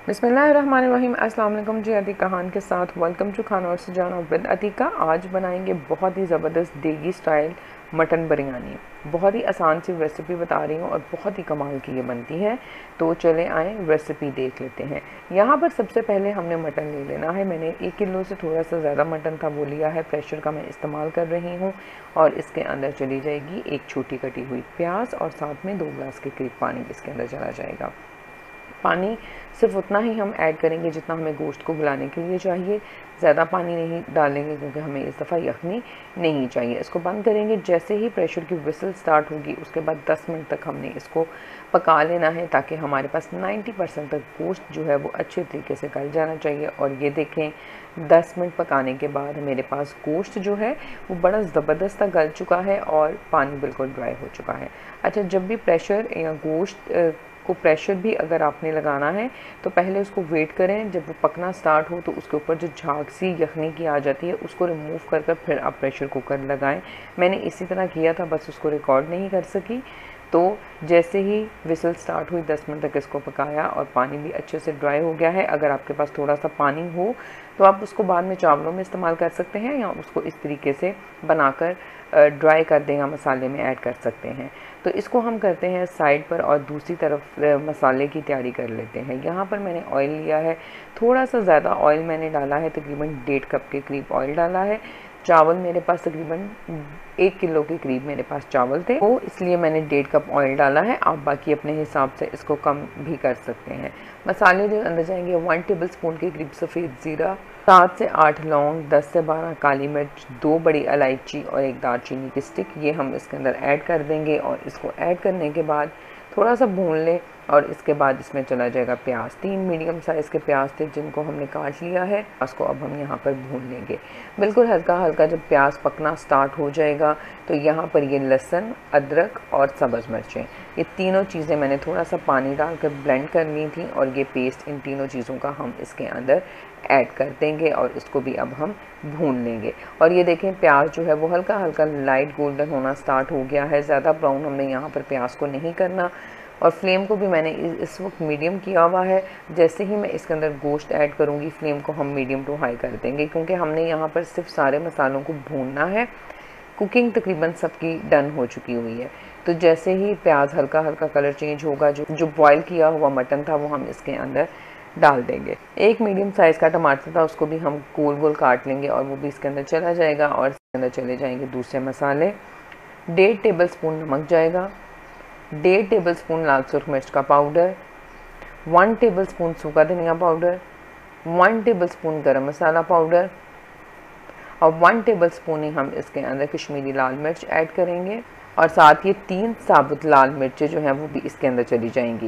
बिस्मिल्लाहिर्रहमानिर्रहीम। अस्सलाम वालेकुम जी। अतीका खान के साथ वेलकम टू खाना और सजाना विद अतीका। आज बनाएंगे बहुत ही ज़बरदस्त देगी स्टाइल मटन बिरयानी। बहुत ही आसान सी रेसिपी बता रही हूँ और बहुत ही कमाल की ये बनती है। तो चले आए रेसिपी देख लेते हैं। यहाँ पर सबसे पहले हमने मटन ले लेना है। मैंने 1 किलो से थोड़ा सा ज़्यादा मटन था वो लिया है। प्रेशर का मैं इस्तेमाल कर रही हूँ और इसके अंदर चली जाएगी एक छोटी कटी हुई प्याज और साथ में 2 गिलास के करीब पानी इसके अंदर चला जाएगा। पानी सिर्फ उतना ही हम ऐड करेंगे जितना हमें गोश्त को गलाने के लिए चाहिए। ज़्यादा पानी नहीं डालेंगे क्योंकि हमें इस दफ़ा यखनी नहीं चाहिए। इसको बंद करेंगे। जैसे ही प्रेशर की विसल स्टार्ट होगी उसके बाद 10 मिनट तक हमने इसको पका लेना है ताकि हमारे पास 90% तक गोश्त जो है वो अच्छे तरीके से गल जाना चाहिए। और ये देखें 10 मिनट पकाने के बाद मेरे पास गोश्त जो है वो बड़ा ज़बरदस्त गल चुका है और पानी बिल्कुल ड्राई हो चुका है। अच्छा, जब भी प्रेशर या गोश्त को प्रेशर भी अगर आपने लगाना है तो पहले उसको वेट करें। जब वो पकना स्टार्ट हो तो उसके ऊपर जो झाग सी यखनी की आ जाती है उसको रिमूव कर फिर आप प्रेशर कुकर लगाएं। मैंने इसी तरह किया था, बस उसको रिकॉर्ड नहीं कर सकी। तो जैसे ही विसल स्टार्ट हुई 10 मिनट तक इसको पकाया और पानी भी अच्छे से ड्राई हो गया है। अगर आपके पास थोड़ा सा पानी हो तो आप उसको बाद में चावलों में इस्तेमाल कर सकते हैं या उसको इस तरीके से बनाकर ड्राई कर दें मसाले में ऐड कर सकते हैं। तो इसको हम करते हैं साइड पर और दूसरी तरफ मसाले की तैयारी कर लेते हैं। यहाँ पर मैंने ऑयल लिया है, थोड़ा सा ज़्यादा ऑयल मैंने डाला है, तकरीबन 1.5 कप के करीब ऑयल डाला है। चावल मेरे पास तकरीबन 1 किलो के करीब मेरे पास चावल थे, तो इसलिए मैंने 1.5 कप ऑयल डाला है। आप बाकी अपने हिसाब से इसको कम भी कर सकते हैं। मसाले जो अंदर जाएंगे 1 टेबल स्पून के करीब सफ़ेद ज़ीरा, 7 से 8 लौंग, 10 से 12 काली मिर्च, 2 बड़ी इलायची और 1 दालचीनी की स्टिक, ये हम इसके अंदर ऐड कर देंगे। और इसको ऐड करने के बाद थोड़ा सा भून लें और इसके बाद इसमें चला जाएगा प्याज। 3 मीडियम साइज़ के प्याज थे जिनको हमने काट लिया है। उसको अब हम यहाँ पर भून लेंगे बिल्कुल हल्का हल्का। जब प्याज पकना स्टार्ट हो जाएगा तो यहाँ पर ये लहसुन, अदरक और सब्ज़ मिर्चें, ये तीनों चीज़ें मैंने थोड़ा सा पानी डालकर ब्लेंड कर ली थी और ये पेस्ट इन तीनों चीज़ों का हम इसके अंदर ऐड कर देंगे और इसको भी अब हम भून लेंगे। और ये देखें प्याज जो है वो हल्का हल्का लाइट गोल्डन होना स्टार्ट हो गया है। ज़्यादा ब्राउन हमने यहाँ पर प्याज को नहीं करना और फ्लेम को भी मैंने इस वक्त मीडियम किया हुआ है। जैसे ही मैं इसके अंदर गोश्त ऐड करूँगी फ्लेम को हम मीडियम टू हाई कर देंगे क्योंकि हमने यहाँ पर सिर्फ सारे मसालों को भूनना है। कुकिंग तकरीबन सबकी डन हो चुकी हुई है। तो जैसे ही प्याज हल्का हल्का कलर चेंज होगा, जो बॉयल किया हुआ मटन था वो हम इसके अंदर डाल देंगे। एक मीडियम साइज़ का टमाटर था, उसको भी हम गोल गोल काट लेंगे और वो भी इसके अंदर चला जाएगा। और इसके अंदर चले जाएंगे दूसरे मसाले। 1.5 टेबल स्पून नमक जाएगा, 1.5 टेबल स्पून लाल सुर्ख मिर्च का पाउडर, 1 टेबल स्पून सूखा धनिया पाउडर, 1 टेबल स्पून गरम मसाला पाउडर और 1 टेबल स्पून ही हम इसके अंदर कश्मीरी लाल मिर्च ऐड करेंगे। और साथ ही 3 साबुत लाल मिर्चें जो हैं वो भी इसके अंदर चली जाएंगी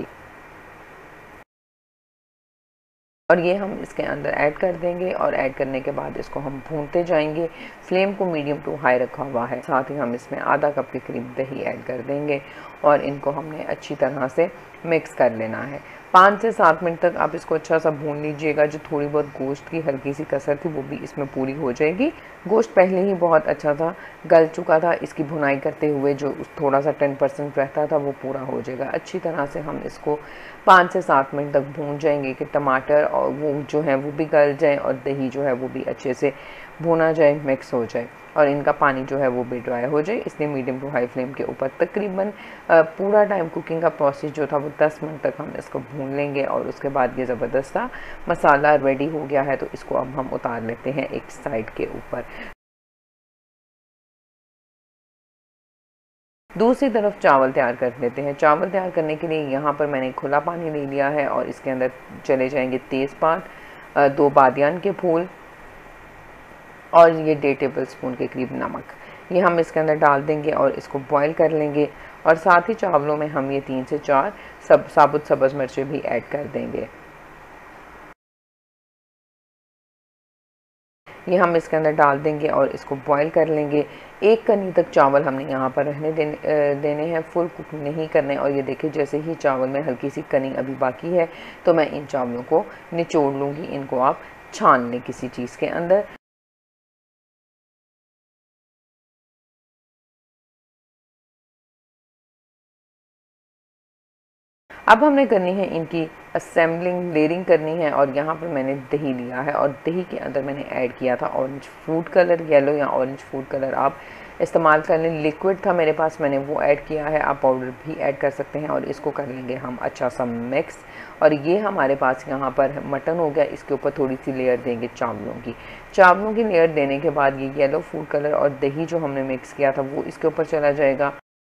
और ये हम इसके अंदर ऐड कर देंगे। और ऐड करने के बाद इसको हम भूनते जाएंगे। फ्लेम को मीडियम टू हाई रखा हुआ है। साथ ही हम इसमें आधा कप के करीब दही ऐड कर देंगे और इनको हमने अच्छी तरह से मिक्स कर लेना है। 5 से 7 मिनट तक आप इसको अच्छा सा भून लीजिएगा। जो थोड़ी बहुत गोश्त की हल्की सी कसर थी वो भी इसमें पूरी हो जाएगी। गोश्त पहले ही बहुत अच्छा था, गल चुका था। इसकी भुनाई करते हुए जो थोड़ा सा 10% रहता था वो पूरा हो जाएगा। अच्छी तरह से हम इसको 5 से 7 मिनट तक भून जाएंगे कि टमाटर और वो जो है वो भी गल जाए और दही जो है वो भी अच्छे से भुना जाए, मिक्स हो जाए और इनका पानी जो है वो भी ड्राई हो जाए। इसलिए मीडियम टू हाई फ्लेम के ऊपर तकरीबन पूरा टाइम कुकिंग का प्रोसेस जो था वो 10 मिनट तक हम इसको भून लेंगे। और उसके बाद ये ज़बरदस्त सा मसाला रेडी हो गया है। तो इसको अब हम उतार लेते हैं एक साइड के ऊपर। दूसरी तरफ चावल तैयार कर लेते हैं। चावल तैयार करने के लिए यहाँ पर मैंने खुला पानी ले लिया है और इसके अंदर चले जाएंगे तेज़पात, 2 बादियान के फूल और ये 1.5 टेबल स्पून के करीब नमक, ये हम इसके अंदर डाल देंगे और इसको बॉईल कर लेंगे। और साथ ही चावलों में हम ये 3 से 4 साबुत सब्ज़ मिर्चें भी ऐड कर देंगे। ये हम इसके अंदर डाल देंगे और इसको बॉईल कर लेंगे। 1 कनी तक चावल हमने यहाँ पर रहने देने हैं, फुल कुक नहीं करने। और ये देखिए जैसे ही चावल में हल्की सी कनी अभी बाकी है तो मैं इन चावलों को निचोड़ लूँगी। इनको आप छान लें किसी चीज़ के अंदर। अब हमने करनी है इनकी असेंबलिंग, लेयरिंग करनी है। और यहाँ पर मैंने दही लिया है और दही के अंदर मैंने ऐड किया था ऑरेंज फूड कलर, येलो या ऑरेंज फूड कलर आप इस्तेमाल कर लें। लिक्विड था मेरे पास, मैंने वो ऐड किया है, आप पाउडर भी ऐड कर सकते हैं। और इसको कर लेंगे हम अच्छा सा मिक्स। और ये हमारे पास यहाँ पर मटन हो गया। इसके ऊपर थोड़ी सी लेयर देंगे चावलों की लेयर देने के बाद ये येलो फूड कलर और दही जो हमने मिक्स किया था वो इसके ऊपर चला जाएगा।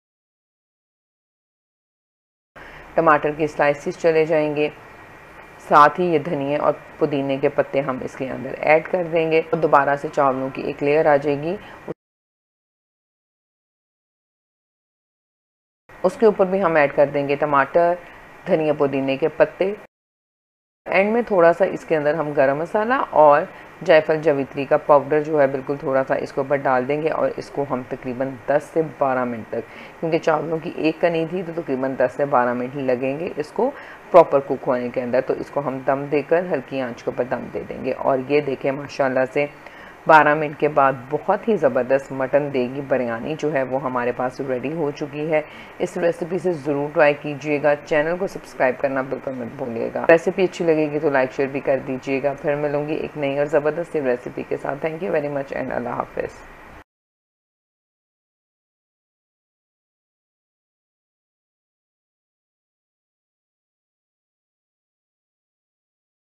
टमाटर के स्लाइसिस चले जाएंगे, साथ ही ये धनिया और पुदीने के पत्ते हम इसके अंदर ऐड कर देंगे। और दोबारा से चावलों की एक लेयर आ जाएगी, उसके ऊपर भी हम ऐड कर देंगे टमाटर, धनिया, पुदीने के पत्ते। एंड में थोड़ा सा इसके अंदर हम गरम मसाला और जायफल जवित्री का पाउडर जो है बिल्कुल थोड़ा सा इसके ऊपर डाल देंगे। और इसको हम तकरीबन 10 से 12 मिनट तक, क्योंकि चावलों की एक कनी थी तो तकरीबन 10 से 12 मिनट लगेंगे इसको प्रॉपर कुक होने के अंदर। तो इसको हम दम देकर हल्की आंच के ऊपर दम दे देंगे। और ये देखें माशाल्लाह से 12 मिनट के बाद बहुत ही ज़बरदस्त मटन देगी बिरयानी जो है वो हमारे पास रेडी हो चुकी है। इस रेसिपी से ज़रूर ट्राई कीजिएगा। चैनल को सब्सक्राइब करना बिल्कुल मत भूलिएगा। रेसिपी अच्छी लगेगी तो लाइक शेयर भी कर दीजिएगा। फिर मिलूंगी एक नई और ज़बरदस्त रेसिपी के साथ। Thank you very much and अल्लाह हाफिज़।